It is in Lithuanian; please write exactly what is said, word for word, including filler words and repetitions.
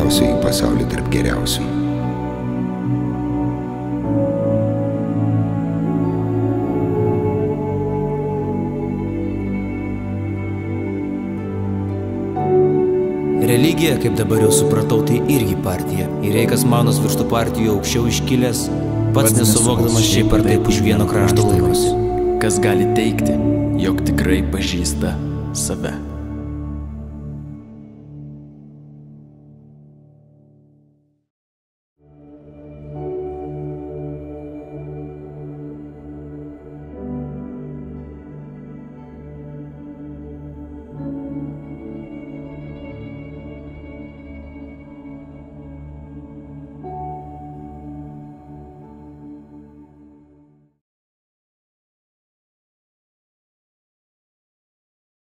įsprausiu į pasaulį tarp geriausių. Religija, kaip dabar jau supratau, tai irgi partija. Ir jei kas manos virš tų partijų aukščiau iškilęs, pats nesuvokdamas šiaip ar taip už vieno krašto laikosi. Kas gali teikti, jog tikrai pažįsta save.